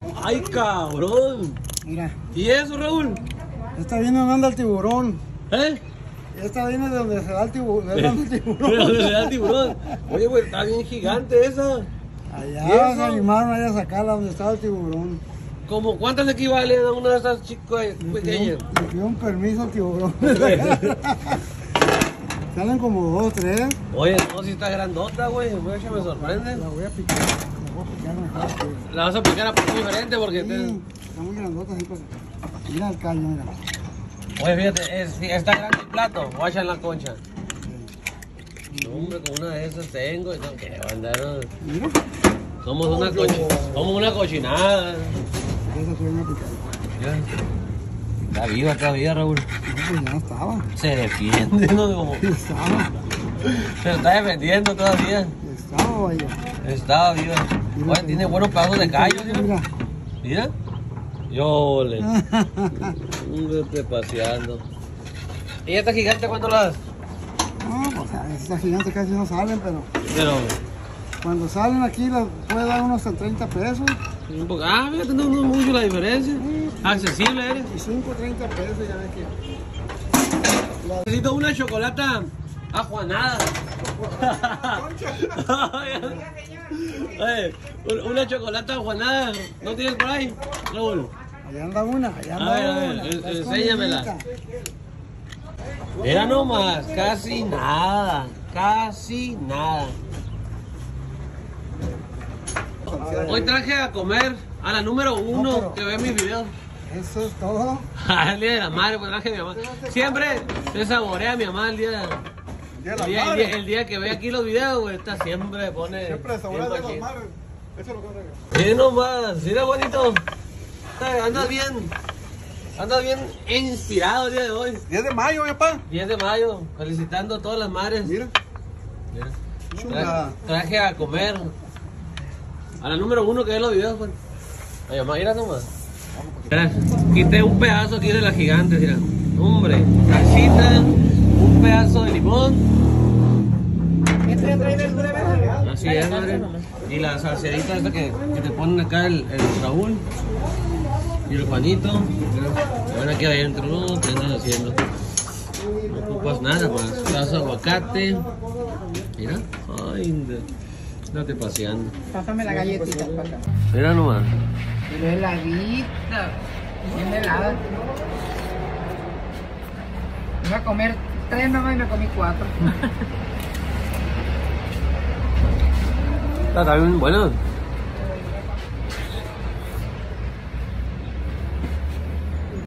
Ay, cabrón. Mira. ¿Y eso, Raúl? Esta viene donde anda el tiburón. ¿Eh? Esta viene de donde se da el tiburón. ¿De dónde se da el tiburón? Oye, güey, está bien gigante esa. Allá se animaron a sacarla donde estaba el tiburón. ¿Cómo cuántas equivalen a una de esas chicas pequeñas? Le pidió un permiso al tiburón. Salen como 2, 3. Oye, no, si está grandota, güey. Güey, me sorprende. La voy a picar. La voy a picar mejor. La vas a picar a punto diferente porque... Sí, está muy grandota, así pues. Mira el callo, mira. Oye, fíjate, está grande el plato. Guacha en la concha. No, hombre, con una de esas tengo. No, ¿qué va a andar? Mira. Somos una cochinada. Esa fue una picadita. Está viva, Raúl. No, pues ya estaba. Se defiende, ¿no? Como... Estaba. Se está defendiendo todavía. Estaba, vaya. Estaba viva. Oye, tiene buenos pedazos de callo, mira. Mira. Yo le. Vete paseando. ¿Y esta gigante cuánto la das? No, pues estas gigantes casi no salen, pero cuando salen aquí las puede dar unos 30 pesos. Fíjate, no mucho la diferencia. Sí. Accesible eres. 25, 30 pesos, ya ves que. Necesito una chocolata ajuanada. Oye, una chocolata ajuanada. ¿No tienes por ahí, Raúl? Allá anda una, allá anda una. Enséñamela. Mira nomás, casi nada. Hoy traje a comer a la número 1 que ve mis videos. Eso es todo. El día de la madre, pues traje a mi mamá. Siempre se saborea a mi mamá el día que ve aquí los videos, güey. Esta siempre pone. Siempre saborea de las madres. Eso es lo que traigo. Mira nomás, mira bonito. Andas bien inspirado el día de hoy. 10 de mayo, mi papá. 10 de mayo, felicitando a todas las madres. Mira. Traje a comer a la número 1 que ve los videos, pues. Ay, mamá, mira nomás. Mira, quité un pedazo aquí de la gigante, mira. Hombre, salsita, un pedazo de limón. Así es, madre. Y la salsedita esta que te ponen acá el Raúl. Y el Juanito. Se van aquí adentro, ¿no? ¿Qué andan haciendo? No ocupas nada más. Pedazo de aguacate. Mira. Ay, date paseando. Pásame la galletita para acá. Mira nomás. Pero heladita. Bien helada. Iba a comer 3 nomás y me comí 4. Está bien bueno.